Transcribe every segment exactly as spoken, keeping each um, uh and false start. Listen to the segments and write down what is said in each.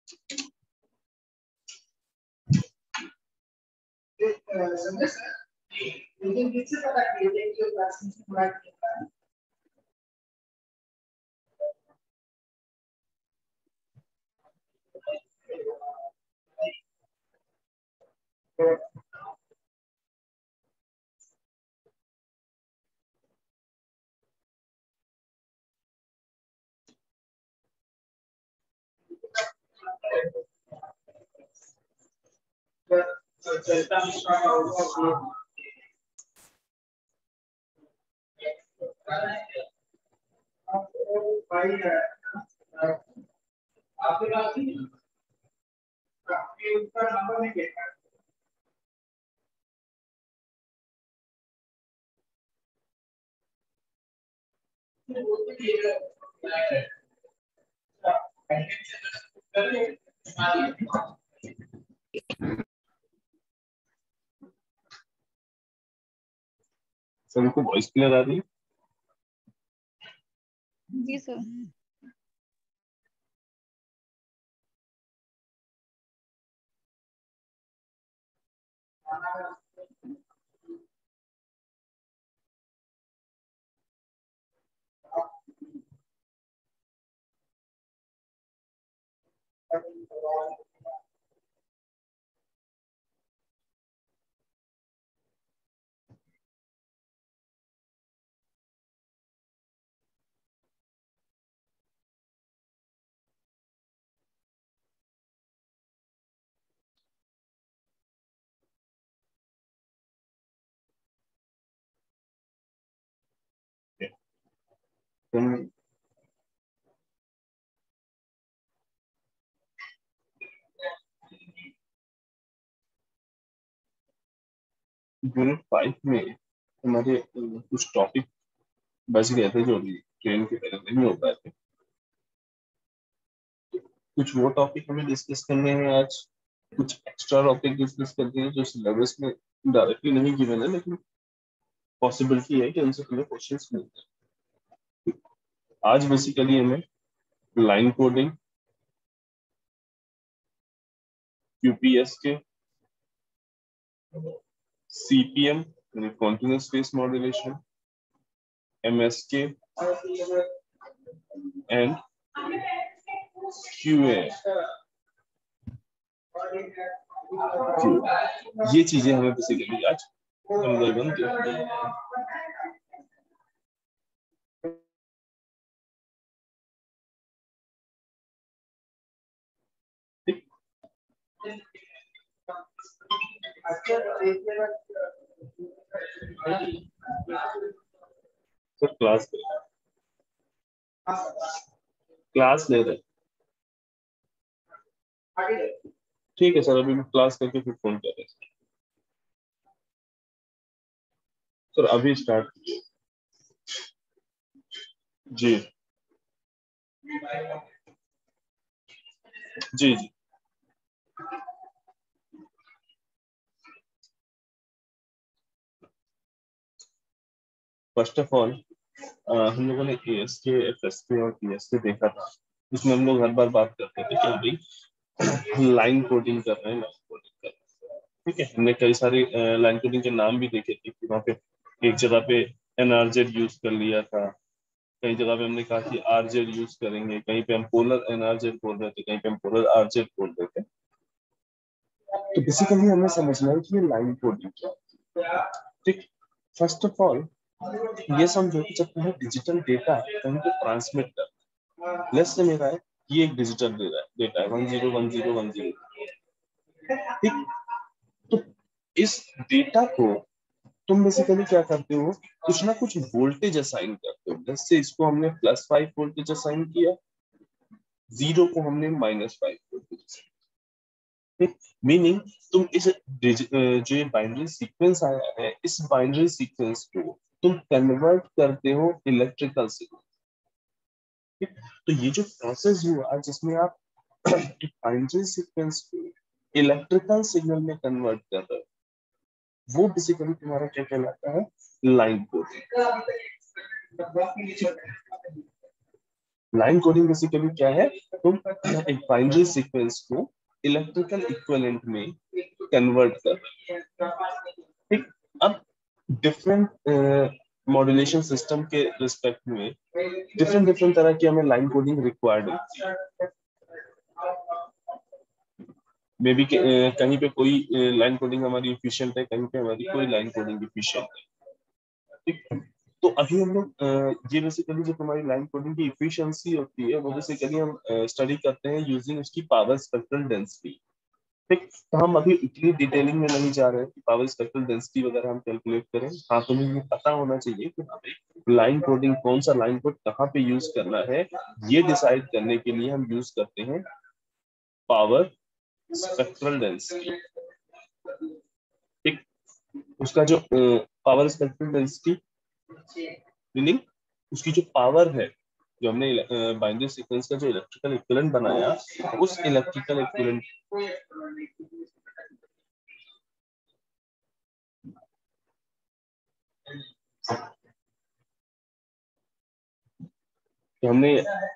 लेकिन किससे पता किया कि क्लास में पूरा किया है? आपके पास उसका नंबर नहीं देखा सर को वॉइस क्लियर आ रही है? जी सर। यूनिट फाइव में हमारे कुछ टॉपिक बच गए थे जो अभी ट्रेन के पहले नहीं हो पाए थे। कुछ वो टॉपिक हमें डिस्कस करने हैं आज, कुछ एक्स्ट्रा टॉपिक डिस्कस करते हैं जो सिलेबस में डायरेक्टली नहीं गिवन है लेकिन पॉसिबिलिटी है कि उनसे हमें क्वेश्चंस मिलते हैं। आज बेसिकली हमें line coding, UPS K, CPM continuous phase modulation, MSK and QA, ये चीजें हमें बेसिकली आज हम सर क्लास क्लास ले रहे, ठीक है सर, अभी मैं क्लास करके फिर फोन कर रहे हैं सर। अभी स्टार्ट कीजिए। जी जी जी फर्स्ट ऑफ ऑल हम लोगों ने एएसके, एफएसके और पीएसके देखा था। उसमें हम लोग हर बार बात करते थे कि भाई लाइन कोडिंग कर रहे हैं, लाइन कोडिंग कर रहे हैं, ठीक है। हमने कई सारे लाइन कोडिंग के नाम भी देखे थे कि वहाँ पे एक जगह पे एनआरजेड यूज कर लिया था, कई जगह पे हमने कहा कि आरजेड यूज करेंगे, कहीं पे हम पोलर एनआरजेड बोल रहे थे, कहीं पे हम पोलर आरजेड बोल रहे थे। तो बेसिकली हमें समझना है कि ये लाइन कोडिंग क्या है, ठीक। फर्स्ट ऑफ ऑल ये समझो कि जब तुम्हें डिजिटल डेटा कहीं पे ट्रांसमिट कर, लेट्स से मेरा है ये एक डिजिटल डेटा है one zero one zero one zero, ठीक। तो इस डेटा को तुम बेसिकली क्या करते हो, कुछ ना कुछ वोल्टेज असाइन करते हो। जैसे इसको हमने प्लस फाइव वोल्टेज असाइन किया, जीरो को हमने माइनस फाइव वोल्टेज, मीनिंग तुम इस जो ये बाइनरी सीक्वेंस आया है, इस बाइनरी सीक्वेंस को तुम कन्वर्ट करते हो इलेक्ट्रिकल सिग्नल। तो ये जो प्रोसेस हुआ जिसमें आप बाइनरी सीक्वेंस को इलेक्ट्रिकल सिग्नल में कन्वर्ट कर रहे हो, वो बेसिकली तुम्हारा क्या कहलाता है, line coding. Line coding basically क्या है, तुम एक बाइनरी सीक्वेंस को इलेक्ट्रिकल इक्विवेलेंट में कन्वर्ट कर रहे हो। ठीक, अब डिफरेंट मॉड्यूलेशन सिस्टम के रिस्पेक्ट में डिफरेंट डिफरेंट तरह की हमें लाइन कोडिंग रिक्वायर्ड होती है। मे बी कहीं पे कोई लाइन कोडिंग हमारी इफिशिएंट है, कहीं पे हमारी कोई लाइन कोडिंग इफिशिएंट है। ठीक, तो अभी हम लोग अ, ये बेसिकली जो हमारी लाइन कोडिंग की इफिशिएंसी होती है वो बेसिकली हम स्टडी करते हैं यूजिंग उसकी पावर स्पेक्ट्रल डेंसिटी। ठीक, तो हम अभी इतनी डिटेलिंग में नहीं जा रहे हैं कि पावर स्पेक्ट्रल डेंसिटी वगैरह हम कैलकुलेट करें। हाँ, तुम्हें ये पता होना चाहिए कि हमें लाइन कोडिंग कौन सा लाइन कोड कहाँ पे यूज करना है, ये डिसाइड करने के लिए हम यूज करते हैं पावर स्पेक्ट्रल डेंसिटी। ठीक, उसका जो पावर स्पेक्ट्रल डेंसिटी मीनिंग उसकी जो पावर है, जो हमने बाइनरी सीक्वेंस का जो इलेक्ट्रिकल इक्विवेलेंट बनाया, उस इलेक्ट्रिकल इक्विवेलेंट तो हमने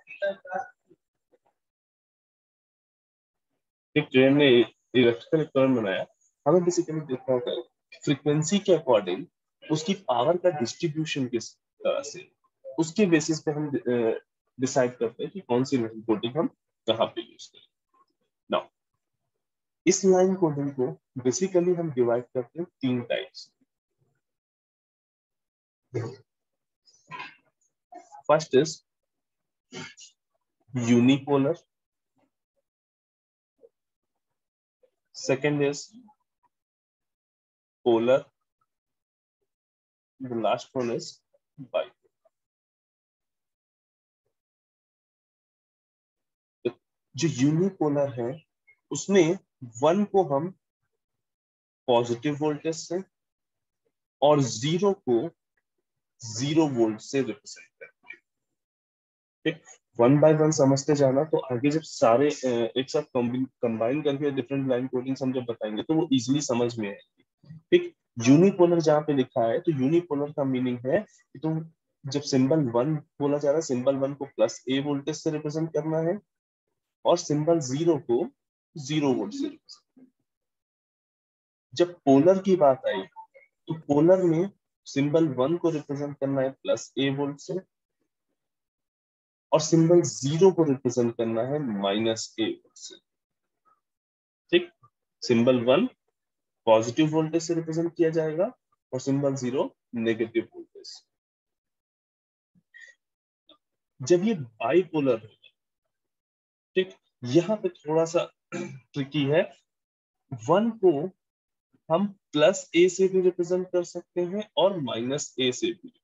एक जो हमने इलेक्ट्रिकल इक्विवेलेंट बनाया, हमें बेसिकली देखना होगा फ्रीक्वेंसी के अकॉर्डिंग उसकी पावर का डिस्ट्रीब्यूशन किस तरह से, उसके बेसिस पे हम डिसाइड करते हैं कि कौन सी लाइन कोडिंग हम कहाँ पे यूज करें। नाउ इस लाइन कोडिंग को बेसिकली हम डिवाइड करते हैं तीन types. First is unipolar, second is polar, the last one is bipolar. जो यूनिपोलर है उसमें वन को हम पॉजिटिव वोल्टेज से और जीरो को जीरो वोल्ट से रिप्रेजेंट करते हैं। ठीक, वन बाय वन समझते जाना, तो आगे जब सारे एक साथ कंबाइन करके डिफरेंट लाइन कोडिंग्स हम जब बताएंगे तो वो इजीली समझ में आएगी। ठीक, यूनिपोलर जहाँ पे लिखा है तो यूनिपोलर का मीनिंग है कि तुम जब सिंबल वन बोला जा रहा है, सिंबल वन को प्लस ए वोल्टेज से रिप्रेजेंट करना है और सिंबल जीरो को जीरो वोल्ट से रिप्रेजेंट। जब पोलर की बात आई तो पोलर में सिंबल वन को रिप्रेजेंट करना है प्लस ए वोल्ट से और सिंबल जीरो को रिप्रेजेंट करना है माइनस ए वोल्ट से। ठीक, सिंबल वन पॉजिटिव वोल्टेज से रिप्रेजेंट किया जाएगा और सिंबल जीरो नेगेटिव वोल्टेज। जब ये बाइपोलर है, ठीक, यहाँ पे थोड़ा सा ट्रिकी है। वन को हम प्लस ए से भी रिप्रेजेंट कर सकते हैं और माइनस ए से भी।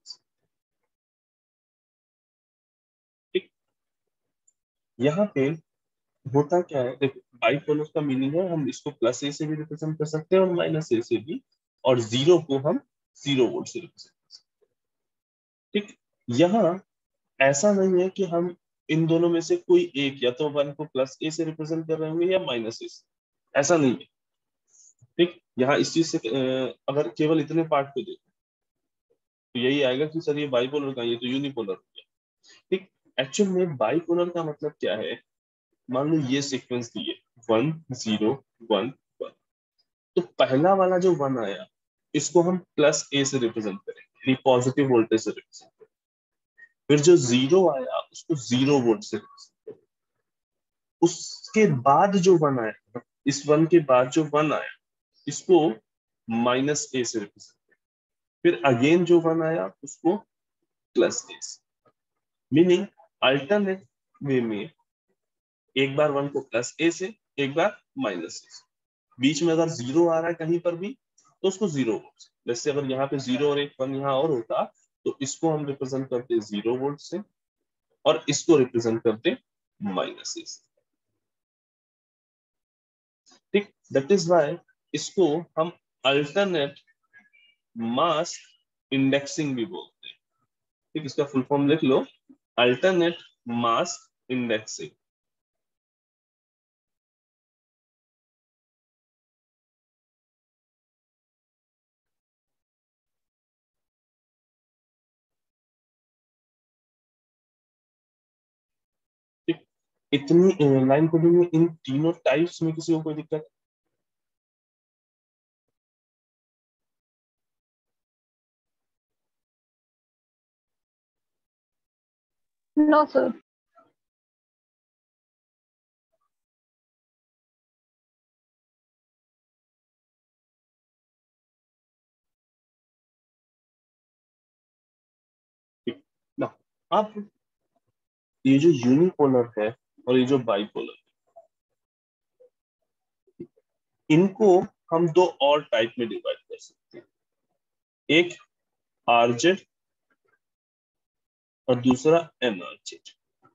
ठीक, यहाँ पे होता क्या है, देखो बाइपोलर का मीनिंग है हम इसको प्लस ए से भी रिप्रेजेंट कर सकते हैं और माइनस ए से भी, और जीरो को हम जीरो वोल्ट से रिप्रेजेंट कर सकते हैं। ठीक, यहाँ ऐसा नहीं है कि हम इन दोनों में से कोई एक, या तो वन को प्लस ए से रिप्रेजेंट कर रहे होंगे या माइनस ए से, ऐसा नहीं है। ठीक, यहाँ इस चीज से अ, अगर केवल इतने पार्ट को देखो तो यही आएगा कि सर ये बाइपोलर का, ये तो यूनिपोलर हो गया। ठीक, एक्चुअल में बाइपोलर का मतलब क्या है, मान लो ये सीक्वेंस दिए वन जीरो वन वन, तो पहला वाला जो वन आया इसको हम प्लस ए से रिप्रेजेंट करेंगे, पॉजिटिव वोल्टेज से रिप्रेजेंट करेंगे। फिर जो जीरो आया उसको जीरो वोल्ट से represent करेंगे। उसके बाद जो वन आया, इस वन के बाद जो वन आया इसको माइनस ए से रिप्रेजेंट करेंगे। फिर अगेन जो वन आया उसको प्लस ए से, मीनिंग अल्टरनेट वे में एक बार वन को प्लस ए से, एक बार माइनस ए से, बीच में अगर जीरो आ रहा है कहीं पर भी तो उसको जीरो वोल्ट से। जैसे अगर यहाँ पे जीरो और एक वन यहाँ और होता तो इसको हम रिप्रेजेंट करते जीरो वोल्ट से और इसको रिप्रेजेंट करते माइनस ए से। ठीक, दैट इज व्हाई इसको हम अल्टरनेट मास्क इंडेक्सिंग भी बोलते हैं। ठीक, इसका फुल फॉर्म लिख लो, अल्टरनेट मास्क इंडेक्सिंग। इतनी लाइन कोडिंग में इन तीनों टाइप्स में किसी को कोई दिक्कत? No sir. ना, अब ये जो यूनिपोलर है और ये जो बाइपोलर, इनको हम दो और टाइप में डिवाइड कर सकते हैं, एक आरजेड और दूसरा एनआरजेड।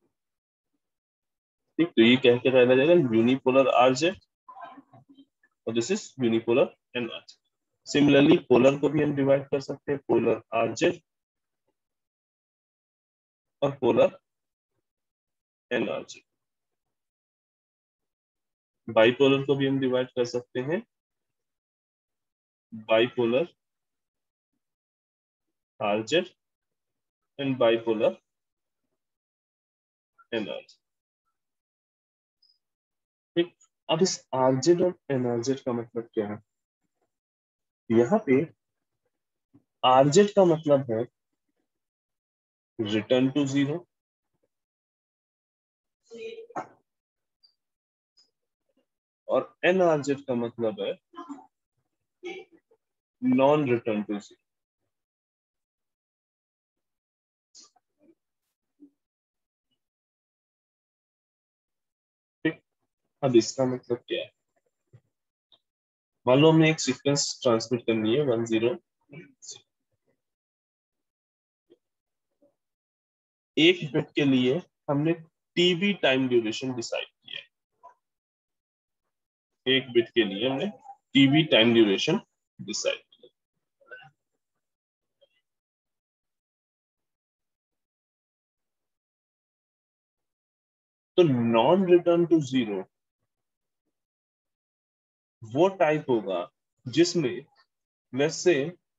ठीक, तो ये कह के रहना जाएगा यूनिपोलर आरजेड और this is unipolar NRZ. Similarly polar को भी हम डिवाइड कर सकते हैं, पोलर आरजेड और पोलर एनआरजेड। बाइपोलर को भी हम डिवाइड कर सकते हैं, bipolar RZ and bipolar NRZ. ठीक, अब इस आरजेड और एनआरजेड का मतलब क्या है? यहाँ पे आरजेड का मतलब है रिटर्न टू जीरो और एनआरजेड का मतलब है नॉन रिटर्न टू जीरो। ठीक, अब इसका मतलब क्या है? मान लो हमें एक सीक्वेंस ट्रांसमिट करनी है वन जीरो, एक बिट के लिए हमने टीबी टाइम ड्यूरेशन डिसाइड किया है। एक बिट के लिए हमने टीबी टाइम ड्यूरेशन डिसाइड किया। तो नॉन रिटर्न टू जीरो वो टाइप होगा जिसमें वैसे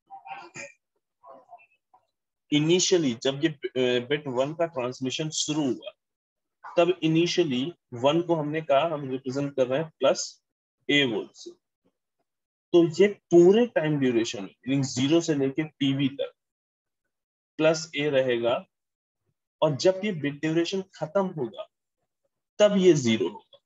इनिशियली जब ये बिट वन का ट्रांसमिशन शुरू हुआ तब इनिशियली वन को हमने कहा हम रिप्रेजेंट कर रहे हैं प्लस ए वोल्ट से। तो ये पूरे टाइम ड्यूरेशन जीरो से लेके टीवी तक प्लस ए रहेगा और जब ये बिट ड्यूरेशन खत्म होगा तब ये जीरो होगा।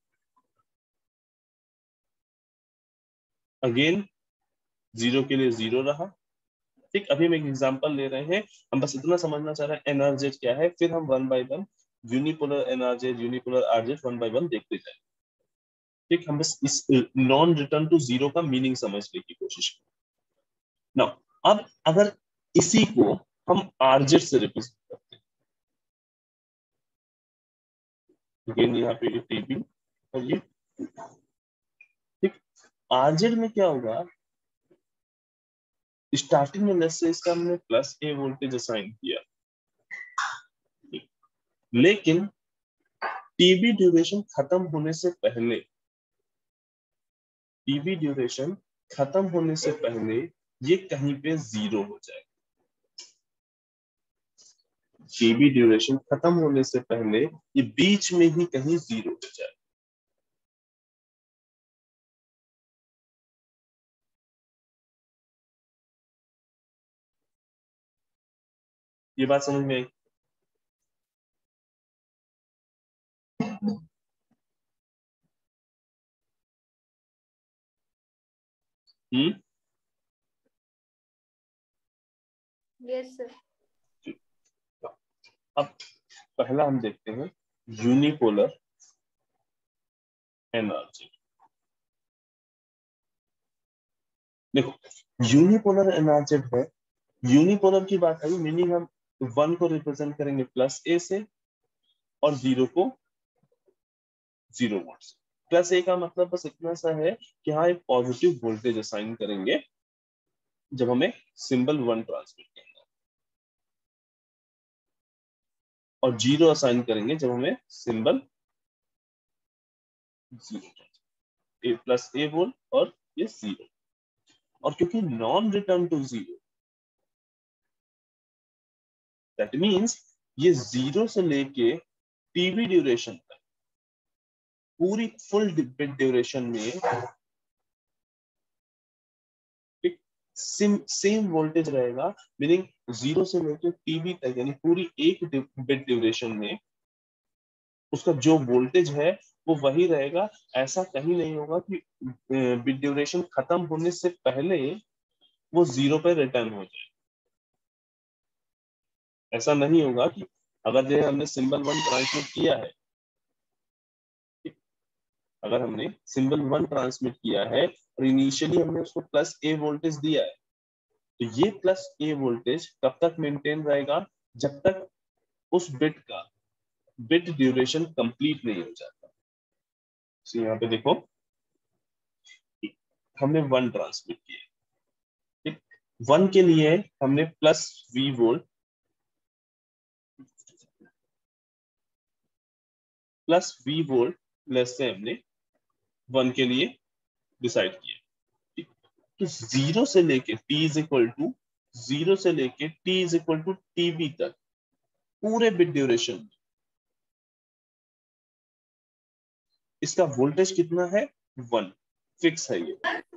अगेन जीरो के लिए जीरो रहा। ठीक, अभी हम एक एग्जांपल ले रहे हैं, हम बस इतना समझना चाह रहे हैं एनआरजेड क्या है, फिर हम one by one unipolar NRZ unipolar RZ one by one देखते जाएंगे। ठीक, हम बस इस नॉन रिटर्न टू जीरो का मीनिंग समझने की कोशिश करें। नाउ अब अगर इसी को हम आरजेड से रिप्रेजेंट करते हैं, अगेन यहाँ पे टीबी और ये, ठीक, आरजेड में क्या होगा, स्टार्टिंग में लेट्स से इसका हमने प्लस ए वोल्टेज असाइन किया, लेकिन टीबी ड्यूरेशन खत्म होने से पहले टीबी ड्यूरेशन खत्म होने से पहले ये कहीं पे जीरो हो जाएगा। टीबी ड्यूरेशन खत्म होने से पहले ये बीच में ही कहीं जीरो हो जाएगा। ये बात समझ में आई? हम्म, यस सर। अब पहला हम देखते हैं यूनिपोलर एनआरजेड। देखो यूनिपोलर एनआरजेड है, यूनिपोलर की बात आई, मीनिंग हम वन को रिप्रेजेंट करेंगे प्लस ए से और जीरो को जीरो वोल्ट से। प्लस ए का मतलब बस इतना सा है कि हाँ एक पॉजिटिव वोल्टेज असाइन करेंगे जब हमें सिंबल वन ट्रांसमिट करना है, और जीरो असाइन करेंगे जब हमें symbol zero, A plus A volt और ये जीरो। और क्योंकि non return to zero, that means ये जीरो से लेके टीवी ड्यूरेशन तक पूरी फुल बिट ड्यूरेशन में सेम सेम वोल्टेज रहेगा, मीनिंग जीरो से लेकर टीबी तक, यानी पूरी एक बिट ड्यूरेशन में उसका जो वोल्टेज है वो वही रहेगा। ऐसा कहीं नहीं होगा कि बिट ड्यूरेशन खत्म होने से पहले वो जीरो पे रिटर्न हो जाए। ऐसा नहीं होगा कि अगर जो हमने सिंबल वन ट्रांसमिट किया है, अगर हमने सिंबल वन ट्रांसमिट किया है और इनिशियली हमने उसको प्लस ए वोल्टेज दिया है, तो ये प्लस ए वोल्टेज कब तक मेंटेन रहेगा, जब तक उस बिट का बिट ड्यूरेशन कंप्लीट नहीं हो जाता। तो यहाँ पे देखो हमने वन ट्रांसमिट किया, वन के लिए हमने plus V volt plus V volt less से हमने वन के लिए डिसाइड किया। तो जीरो से लेके t is equal to zero से लेके t is equal to TB तक पूरे बिट ड्यूरेशन इसका वोल्टेज कितना है, वन, फिक्स है ये।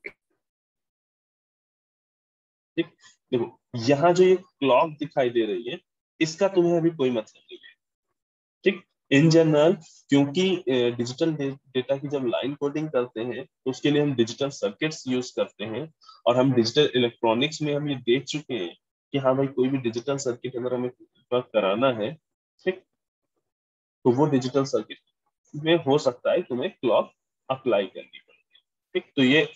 ठीक, देखो यहाँ जो ये क्लॉक दिखाई दे रही है इसका तुम्हें अभी कोई मतलब नहीं है। ठीक, इन जनरल क्योंकि डिजिटल डेटा की जब लाइन कोडिंग करते हैं तो उसके लिए हम डिजिटल सर्किट्स यूज करते हैं, और हम डिजिटल इलेक्ट्रॉनिक्स में हम ये देख चुके हैं कि हाँ भाई कोई भी डिजिटल सर्किट अगर हमें वर्क कराना है, ठीक, तो वो डिजिटल सर्किट में हो सकता है तुम्हें क्लॉक अप्लाई करनी पड़े। ठीक, तो ये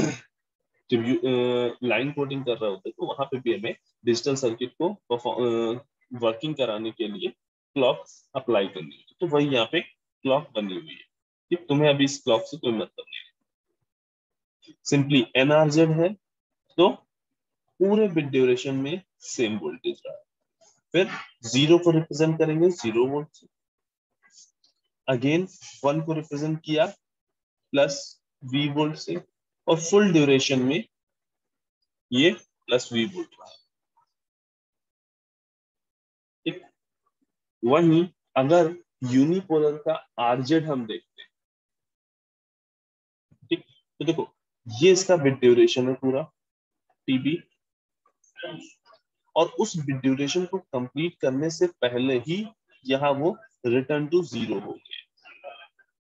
जब लाइन कोडिंग कर रहे होते तो वहां पे भी हमें डिजिटल सर्किट को वर्किंग कराने के लिए क्लॉक अप्लाई करनी होती, तो वही यहाँ पे क्लॉक बनी हुई है। ठीक, तुम्हें अभी इस क्लॉक से कोई मतलब नहीं, सिंपली एनआरजेड है तो पूरे बिट ड्यूरेशन में सेम वोल्टेज रहा। फिर जीरो को रिप्रेजेंट करेंगे जीरो वोल्ट से, अगेन वन को रिप्रेजेंट किया प्लस वी वोल्ट से, और फुल ड्यूरेशन में ये प्लस वी वोल्ट रहा। ठीक, वहीं अगर यूनिपोलर का आरजेड हम देखते हैं, ठीक, तो देखो ये इसका बिट ड्यूरेशन है पूरा टीबी, और उस बिट ड्यूरेशन को कंप्लीट करने से पहले ही यहाँ वो रिटर्न टू जीरो हो गया।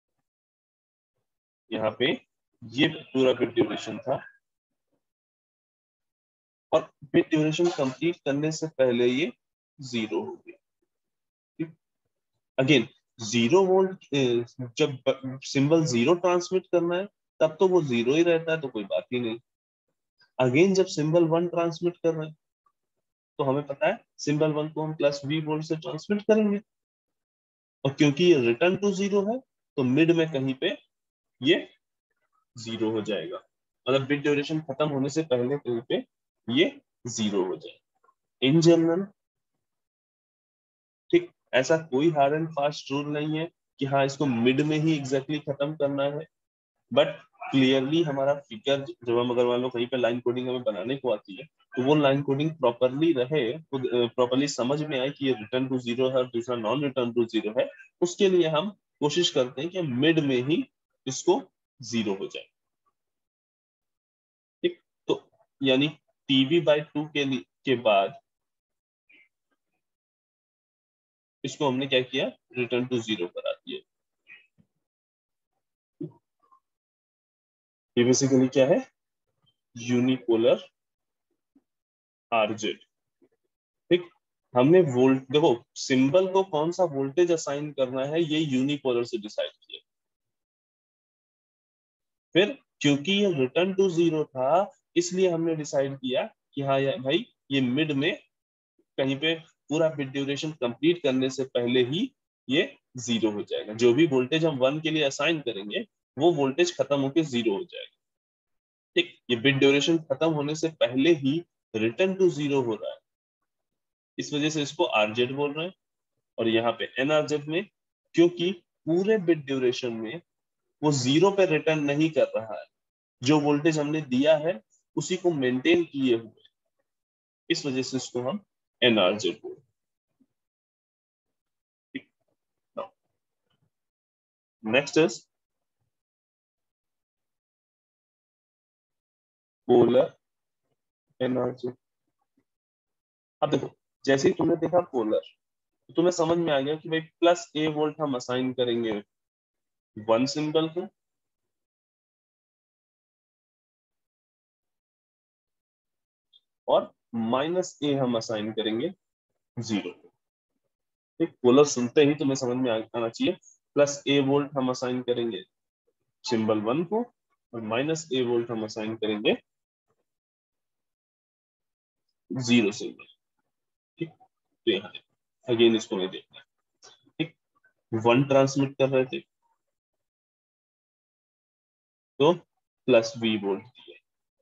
यहाँ पे ये पूरा बिट ड्यूरेशन था, और बिट ड्यूरेशन कंप्लीट करने से पहले ये जीरो हो गया। अगेन जीरो वोल्ट, जब सिंबल जीरो ट्रांसमिट करना है तब तो वो जीरो ही रहता है, तो कोई बात ही नहीं। अगेन जब सिंबल वन ट्रांसमिट कर रहे हैं तो हमें पता है सिंबल वन को हम प्लस वी वोल्ट से ट्रांसमिट करेंगे, और क्योंकि ये रिटर्न टू जीरो है तो मिड में कहीं पे ये जीरो हो जाएगा, मतलब बिट ड्यूरेशन खत्म होने से पहले कहीं पे ये जीरो हो जाएगा इन जनरल। ठीक, ऐसा कोई हार्ड एंड फास्ट रूल नहीं है कि हाँ इसको मिड में ही एग्जैक्टली खत्म करना है, बट क्लियरली हमारा फिगर जब हम अगर मान लो कहीं पे लाइन कोडिंग हमें बनाने को आती है तो वो लाइन कोडिंग प्रॉपरली रहे, प्रॉपरली समझ में आए कि ये रिटर्न टू जीरो है और दूसरा नॉन रिटर्न टू जीरो है, उसके लिए हम कोशिश करते हैं कि मिड में ही इसको जीरो हो जाए। ठीक, तो यानी टीवी बाई टू के के बाद इसको हमने क्या किया, रिटर्न टू जीरो करा दिया। ये बेसिकली क्या है, यूनिपोलर आरजेड। ठीक, हमने वोल्ट देखो सिंबल को कौन सा वोल्टेज असाइन करना है ये यूनिपोलर से डिसाइड किया, फिर क्योंकि ये रिटर्न टू जीरो था इसलिए हमने डिसाइड किया कि हाँ यार भाई ये मिड में कहीं पे पूरा बिट ड्यूरेशन कंप्लीट करने से पहले ही ये जीरो हो जाएगा, जो भी वोल्टेज हम वन के लिए असाइन करेंगे वो वोल्टेज खत्म होकर जीरो हो जाएगा। ठीक, ये बिट ड्यूरेशन खत्म होने से पहले ही रिटर्न टू जीरो हो रहा है, इस वजह से इसको आरजेड बोल रहे हैं। और यहाँ पे एनआरजेड में क्योंकि पूरे बिट ड्यूरेशन में वो जीरो पे रिटर्न नहीं कर रहा है, जो वोल्टेज हमने दिया है उसी को मेंटेन किए हुए, इस वजह से इसको हम एनआरजेड बोल रहे हैं। Next is polar NRZ. अब देखो जैसे ही तुमने देखा पोलर, तो तुम्हें समझ में आ गया कि भाई प्लस ए वोल्ट हम असाइन करेंगे वन सिंबल को, और माइनस ए हम असाइन करेंगे जीरो को। ठीक, पोलर सुनते ही तुम्हें समझ में आना चाहिए प्लस ए वोल्ट हम असाइन करेंगे सिंबल वन को, और माइनस ए वोल्ट हम असाइन करेंगे जीरो सिंबल। ठीक, तो यहाँ अगेन इसको नहीं देखना। ठीक, वन ट्रांसमिट कर रहे थे तो प्लस वी वोल्ट दिए।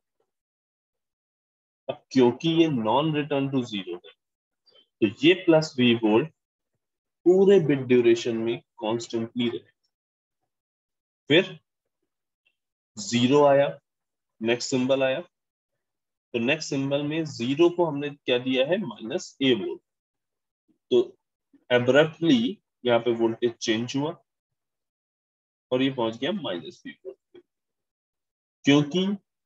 अब क्योंकि ये नॉन रिटर्न टू जीरो है, तो ये प्लस वी वोल्ट पूरे बिट ड्यूरेशन में कॉन्स्टेंटली रहे। फिर जीरो आया, नेक्स्ट सिंबल आया, तो नेक्स्ट सिंबल में जीरो को हमने क्या दिया है, माइनस ए वोल्ट। तो एब्रप्टली यहाँ पे वोल्टेज चेंज हुआ और ये पहुंच गया माइनस वी वोल्ट। क्योंकि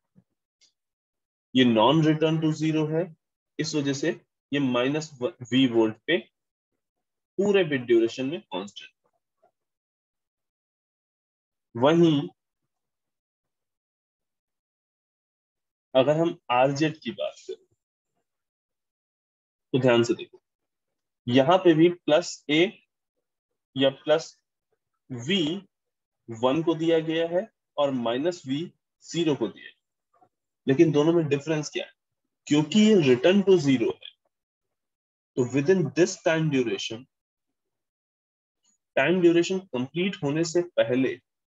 ये नॉन रिटर्न टू जीरो है, इस वजह से ये माइनस वी वोल्ट पे पूरे बिट ड्यूरेशन में कांस्टेंट। वहीं अगर हम आरजेड की बात करें तो ध्यान से देखो, यहां पे भी प्लस ए या प्लस वी वन को दिया गया है और माइनस वी जीरो को दिया है, लेकिन दोनों में डिफरेंस क्या है, क्योंकि ये रिटर्न टू जीरो है, तो within this time duration, time duration complete होने से पहले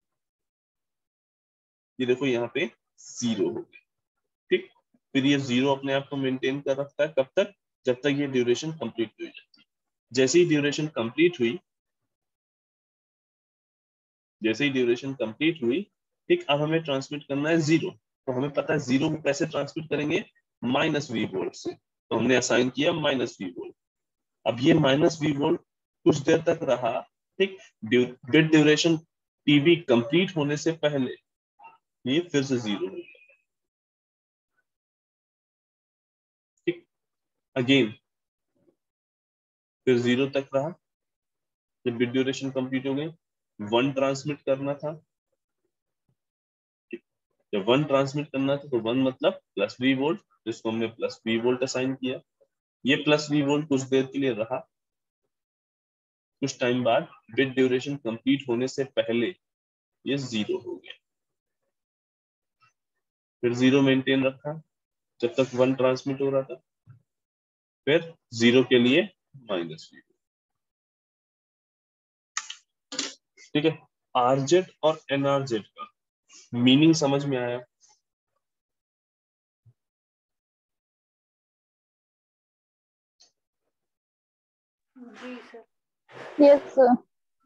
ये देखो यहाँ पे जीरो हो गया। ठीक, फिर ये जीरो अपने आप को मेंटेन कर रखता है, कब तक, जब तक ये ड्यूरेशन कंप्लीट हो जाती है। जैसे ही ड्यूरेशन कंप्लीट हुई जैसे ही ड्यूरेशन कंप्लीट हुई ठीक, अब हमें ट्रांसमिट करना है जीरो। तो हमें पता है जीरो को कैसे ट्रांसमिट करेंगे, माइनस वी वोल्ट से, तो हमने असाइन किया माइनस वी वोल्ट। अब ये माइनस वी वोल्ट कुछ देर तक रहा। ठीक, बिट ड्यूरेशन टीबी कंप्लीट होने से पहले ये फिर से जीरो हो गया। ठीक, अगेन फिर जीरो तक रहा। जब बिट ड्यूरेशन कंप्लीट हो गई, वन ट्रांसमिट करना था। जब वन ट्रांसमिट करना था तो वन मतलब प्लस वी वोल्ट, जिसको हमने प्लस वी वोल्ट असाइन किया। ये प्लस वी वोल्ट कुछ देर के लिए रहा। कुछ टाइम बाद बिट ड्यूरेशन कंप्लीट होने से पहले ये जीरो हो गया। फिर जीरो मेंटेन रखा जब तक वन ट्रांसमिट हो रहा था, फिर जीरो के लिए माइनस वी। ठीक है, आरजेड और एनआरजेड का मीनिंग समझ में आया? जी सर। Yes sir.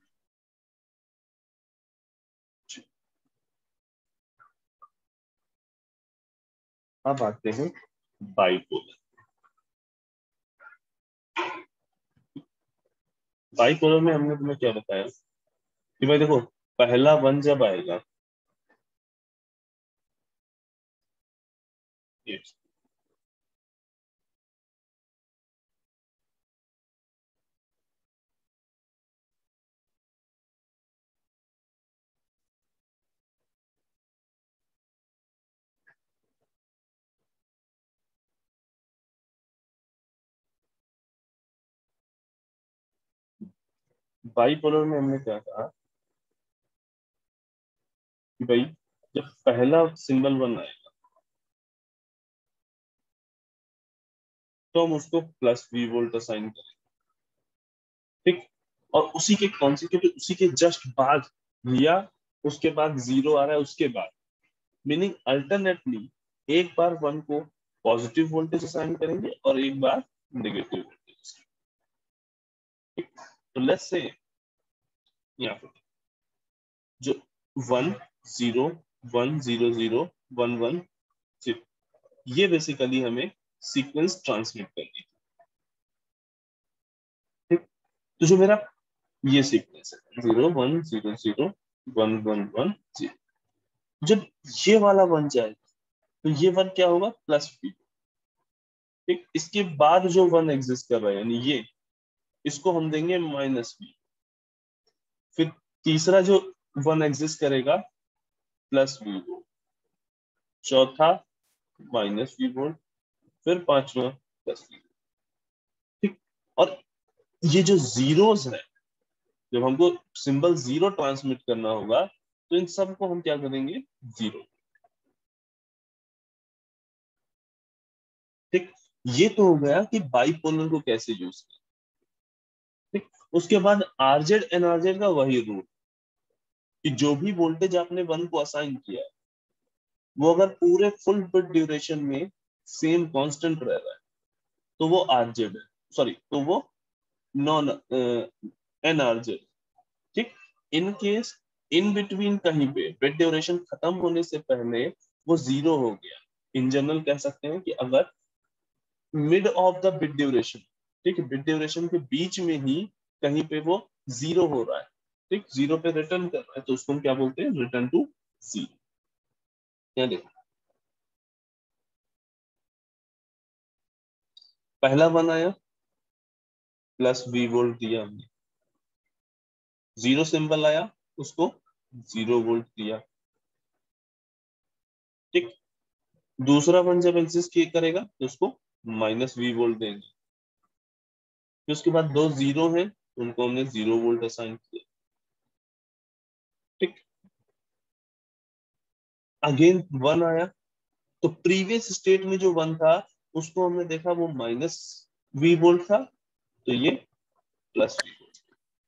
अब आते हैं बाइपोलर। बाइपोलर में हमने तुम्हें क्या बताया कि भाई देखो, पहला वन जब आएगा बाइपोलर में हमने क्या कहा कि भाई जब पहला सिंबल वन आएगा तो हम उसको प्लस वी वोल्ट असाइन करेंगे। ठीक, और उसी के कॉन्सिक्यूटिव उसी के जस्ट बाद या उसके बाद जीरो आ रहा है उसके बाद, मीनिंग अल्टरनेटली एक बार वन को पॉजिटिव वोल्टेज असाइन करेंगे और एक बार नेगेटिव वोल्टेज। तो लेट्स से यहाँ पे जो one zero one zero zero one one zero, ये बेसिकली हमें सीक्वेंस ट्रांसमिट करनी है। ठीक, तो जो मेरा ये सीक्वेंस है zero one zero zero one one one zero, जब ये वाला बन जाएगा तो ये वन क्या होगा, प्लस वी। ठीक, इसके बाद जो वन एग्जिस्ट कर रहा है यानी ये, इसको हम देंगे माइनस वी। फिर तीसरा जो वन एग्जिस्ट करेगा प्लस वी वोल्ट, चौथा माइनस वी वोल्ट, फिर पांचवा प्लस वी। ठीक, और ये जो जीरोस है, जब हमको सिंबल जीरो ट्रांसमिट करना होगा तो इन सबको हम क्या करेंगे, जीरो। ठीक, ये तो हो गया कि बाइपोलर को कैसे यूज करें। ठीक, उसके बाद आरजेड एनआरजेड का वही रूल कि जो भी वोल्टेज आपने वन को असाइन किया है वो अगर पूरे फुल बिट ड्यूरेशन में सेम कांस्टेंट रह रहा है तो वो आरजेड है, सॉरी तो वो नॉन एनआरजेड। ठीक, इन केस इन बिटवीन कहीं पे बिट ड्यूरेशन खत्म होने से पहले वो जीरो हो गया, इन जनरल कह सकते हैं कि अगर mid of the bit duration, ठीक है, बिट ड्यूरेशन के बीच में ही कहीं पे वो जीरो हो रहा है, ठीक, जीरो पे रिटर्न कर रहा है, तो उसको हम क्या बोलते हैं, रिटर्न टू जीरो। क्या देखो, पहला वन आया, प्लस वी वोल्ट दिया हमने, जीरो सिंबल आया, उसको जीरो वोल्ट दिया। ठीक, दूसरा वन जब एग्जिस्ट करेगा तो उसको माइनस वी वोल्ट देंगे। फिर उसके बाद दो जीरो हैं, उनको हमने जीरो वोल्ट असाइन किया। ठीक, अगेन वन आया, तो प्रीवियस स्टेट में जो वन था उसको हमने देखा वो माइनस वी वोल्ट था, तो ये प्लस वी वोल्ट।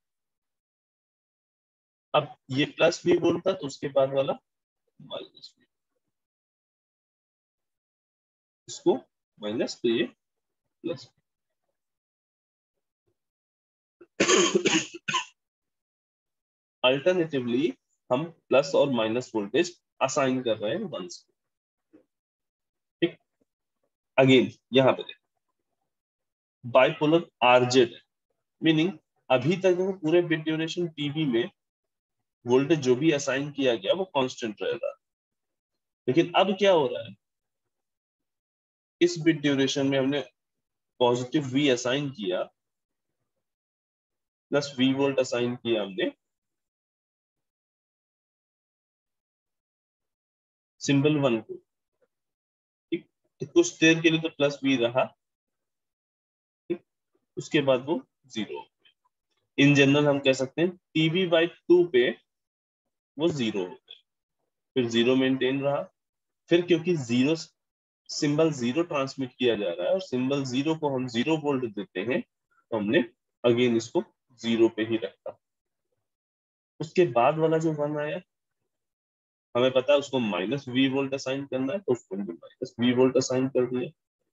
अब ये प्लस वी वोल्ट था तो उसके बाद वाला माइनस वी, इसको माइनस, तो ये प्लस। अल्टरनेटिवली हम प्लस और माइनस वोल्टेज असाइन कर रहे हैं वंस को। ठीक, अगेन यहाँ पे बाइपोलर आरजेड, मीनिंग अभी तक वो पूरे बिट ड्यूरेशन टीवी में वोल्टेज जो भी असाइन किया गया वो कांस्टेंट रहेगा, लेकिन अब क्या हो रहा है, इस बिट ड्यूरेशन में हमने पॉजिटिव वी असाइन किया, प्लस वी वोल्ट असाइन किया हमने सिंबल वन को। ठीक, तो कुछ देर के लिए तो प्लस वी रहा, ठीक, उसके बाद वो जीरो। इन जनरल हम कह सकते हैं टीवी बाई टू पे वो जीरो हो गए, फिर जीरो मेंटेन रहा, फिर क्योंकि जीरो सिंबल जीरो ट्रांसमिट किया जा रहा है और सिंबल जीरो को हम जीरो वोल्ट देते हैं, तो हमने अगेन इसको जीरो पे ही रखा। उसके बाद वाला जो वन आया, हमें पता है उसको माइनस वी वोल्ट असाइन करना है, तो उसको माइनस वी वोल्ट असाइन कर दिया।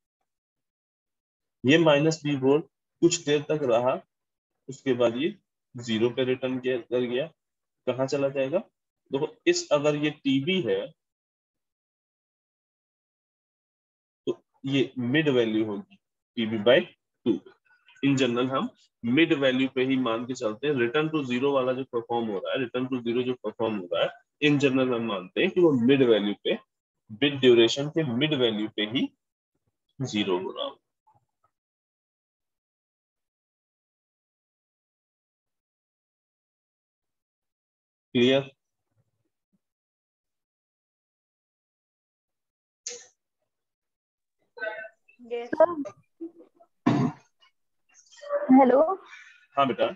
ये माइनस वी वोल्ट कुछ देर तक रहा, उसके बाद ये जीरो पे रिटर्न कर गया। कहाँ चला जाएगा, देखो इस अगर ये टीबी है तो ये मिड वैल्यू होगी TB by two. In general हम मिड वैल्यू पे ही मान के चलते हैं, रिटर्न टू जीरो वाला जो परफॉर्म हो रहा है, रिटर्न टू जीरो जो परफॉर्म हो रहा है, इन जनरल हम मानते हैं कि वो मिड वैल्यू पे, बिट ड्यूरेशन के मिड वैल्यू पे ही जीरो हो रहा हो। क्लियर? यस हेलो हाँ बेटा,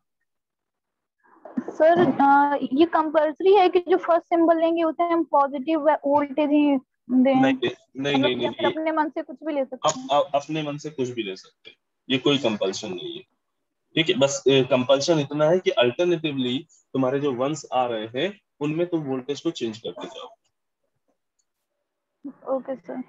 सर, अ, ये कंपल्सरी है कि जो फर्स्ट सिंबल लेंगे उसे हम पॉजिटिव वोल्टेज ही दें, नहीं नहीं नहीं मतलब नहीं, या फिर नहीं, अपने मन से कुछ भी ले सकते आप, हैं? आप अपने मन से कुछ भी ले सकते हैं, ये कोई कंपल्शन नहीं है। ठीक है, बस कंपल्शन इतना है कि अल्टरनेटिवली तुम्हारे जो वंस आ रहे हैं उनमें तुम वोल्टेज को चेंज करते जाओ। Okay sir.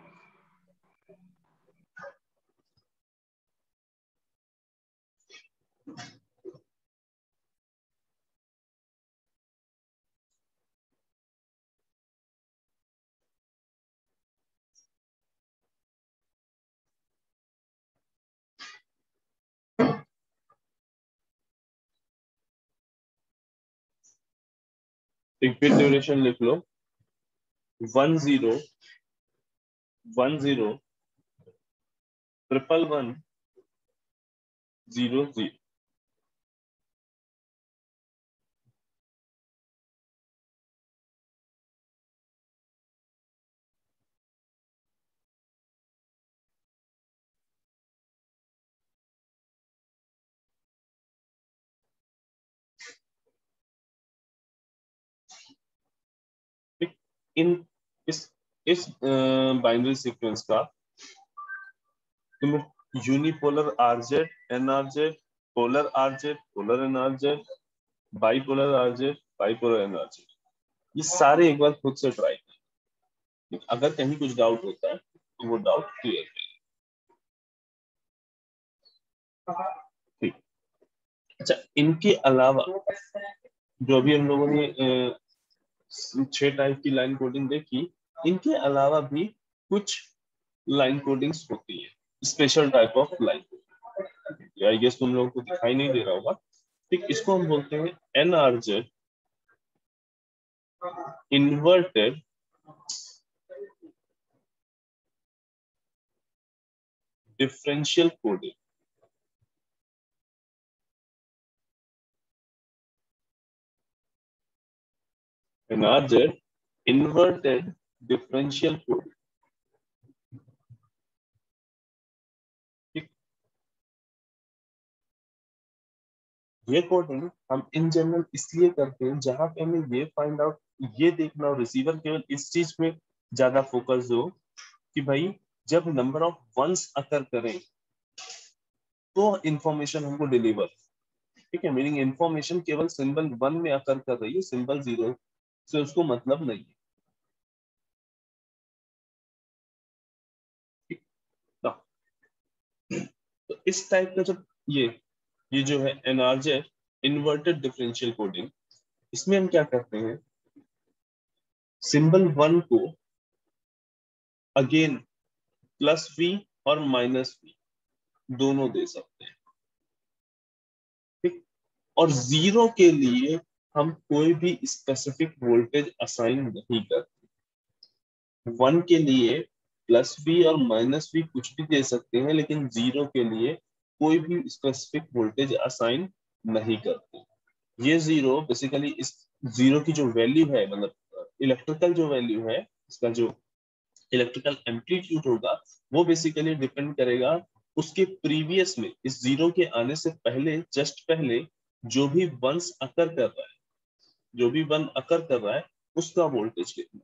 एक बिट ड्यूरेशन लिख लो, one zero one zero triple one zero zero. इन इस इस बाइनरी सीक्वेंस का तुम्हें unipolar RZ, NRZ, polar RZ, polar NRZ, bipolar RZ, bipolar NRZ, ये सारे एक बार खुद से ट्राई करें। अगर कहीं कुछ डाउट होता है तो वो डाउट क्लियर करें। ठीक, अच्छा, इनके अलावा जो अभी हम लोगों ने छह टाइप की लाइन कोडिंग देखी, इनके अलावा भी कुछ लाइन कोडिंग्स होती है, special type of line coding. I guess तुम लोगों को दिखाई नहीं दे रहा होगा। ठीक, इसको हम बोलते हैं NRZ inverted differential coding. NRZ inverted differential coding. ये कोडिंग हम इन जनरल इसलिए करते हैं जहां पे हमें ये फाइंड आउट, ये देखना हो, रिसीवर केवल इस चीज में ज्यादा फोकस हो कि भाई जब नंबर ऑफ वंस अकर करें तो इंफॉर्मेशन हमको डिलीवर। ठीक है, मीनिंग इंफॉर्मेशन केवल सिंबल वन में अकर कर रही है, सिंबल जीरो से उसको मतलब नहीं है। तो इस टाइप का जब ये ये जो है एनआरजेड इन्वर्टेड डिफरेंशियल कोडिंग, इसमें हम क्या करते हैं, सिंबल वन को अगेन प्लस वी और माइनस वी दोनों दे सकते हैं। ठीक, और जीरो के लिए हम कोई भी स्पेसिफिक वोल्टेज असाइन नहीं करते। वन के लिए प्लस वी और माइनस वी कुछ भी दे सकते हैं, लेकिन जीरो के लिए कोई भी स्पेसिफिक वोल्टेज असाइन नहीं करते। ये जीरो बेसिकली इस जीरो की जो वैल्यू है, मतलब इलेक्ट्रिकल जो वैल्यू है, इसका जो इलेक्ट्रिकल एम्पलीट्यूड होगा, वो बेसिकली डिपेंड करेगा उसके प्रीवियस में, इस जीरो के आने से पहले, जस्ट पहले जो भी वंस अकर कर रहा है, जो भी वन अकर कर रहा है उसका वोल्टेज कितना।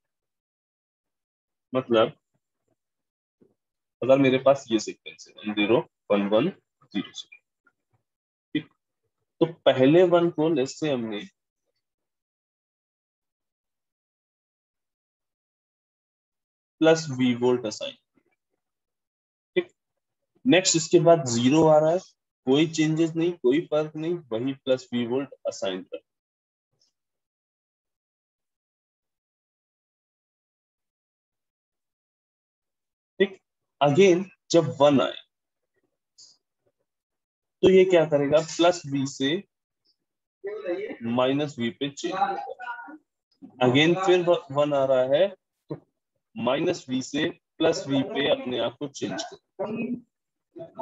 मतलब अगर मेरे पास ये सीक्वेंस है one zero one one zero zero, ठीक, तो पहले वन को लेट्स से हमने प्लस वी वोल्ट असाइन, ठीक, नेक्स्ट इसके बाद जीरो आ रहा है, कोई चेंजेस नहीं, कोई फर्क नहीं, वही प्लस वी वोल्ट असाइन कर। ठीक, अगेन जब वन आए तो ये क्या करेगा, प्लस वी से माइनस वी पे चेंज होगा। अगेन फिर वन आ रहा है तो माइनस वी से प्लस वी पे अपने आप को चेंज करेगा।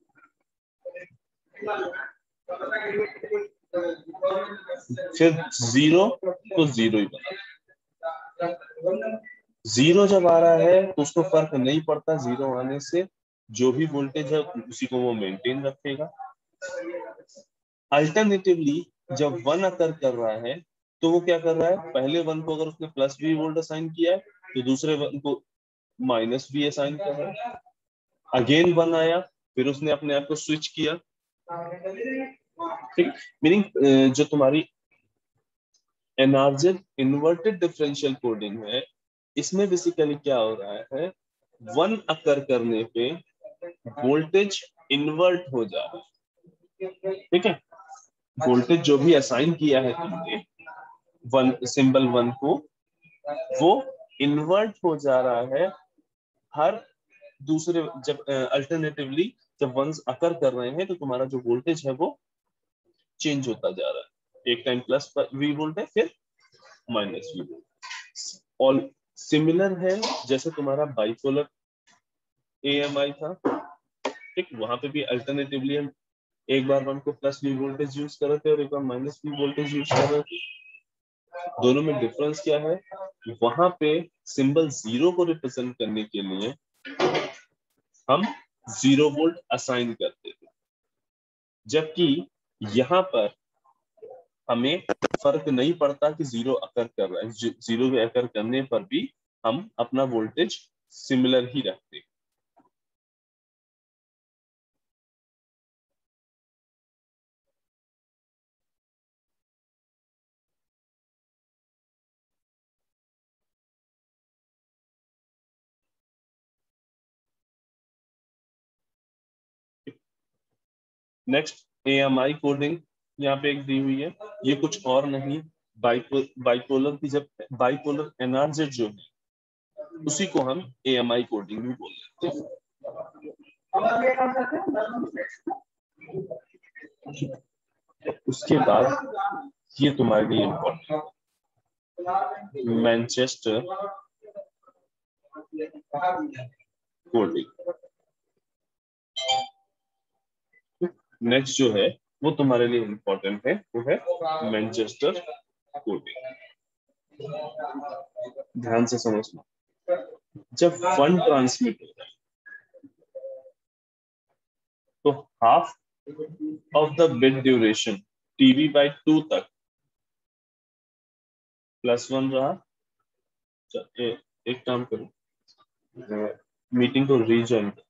फिर जीरो तो जीरो ही बना। जीरो जब आ रहा है तो उसको फर्क नहीं पड़ता, जीरो आने से जो भी वोल्टेज है उसी को वो मेंटेन रखेगा। अल्टरनेटिवली जब वन अकर कर रहा है तो वो क्या कर रहा है, पहले वन को अगर उसने प्लस वी वोल्ट असाइन किया है तो दूसरे वन को माइनस वी असाइन कर रहा है। अगेन वन आया, फिर उसने अपने आप को स्विच किया। ठीक, मीनिंग जो तुम्हारी एनआरजेड इन्वर्टेड डिफरेंशियल कोडिंग है, इसमें बेसिकली क्या हो रहा है, वन अकर करने पे वोल्टेज इन्वर्ट हो जा रहा है। ठीक है, वोल्टेज जो भी असाइन किया है तुमने वन सिंबल वन को, वो इन्वर्ट हो जा रहा है हर दूसरे, जब अल्टरनेटिवली जब वंस अकर कर रहे हैं तो तुम्हारा जो वोल्टेज है वो चेंज होता जा रहा है। एक टाइम प्लस वी वोल्ट है, फिर minus V volt, all similar है जैसे तुम्हारा बाइपोलर ए एम आई था, ठीक, वहां पे भी अल्टरनेटिवली हम एक बार हमको प्लस वी वोल्टेज यूज कर रहे थे और एक बार माइनस वी वोल्टेज यूज कर रहे थे। दोनों में डिफरेंस क्या है, वहां पे सिंबल जीरो को रिप्रेजेंट करने के लिए हम जीरो वोल्ट असाइन करते थे, जबकि यहाँ पर हमें फर्क नहीं पड़ता कि जीरो अकर कर रहा है, जीरो के अकर करने पर भी हम अपना वोल्टेज सिमिलर ही रखते हैं। Next A M I coding यहाँ पे एक दी हुई है, ये कुछ और नहीं, बाइपो बाइपोलर की जब बाइपोलर एनर्जेट जो है उसी को हम ए एम आई कोडिंग भी बोलते हैं। उसके बाद ये तुम्हारे लिए इम्पोर्टेंट, मैनचेस्टर कोडिंग। नेक्स्ट जो है वो तुम्हारे लिए इम्पोर्टेंट है, वो है मैनचेस्टर कोडिंग। ध्यान से समझना, जब फंड ट्रांसमिट होता है तो half of the bit duration TV by two तक प्लस वन रहा। ए, एक काम करो, मीटिंग को रीजॉइन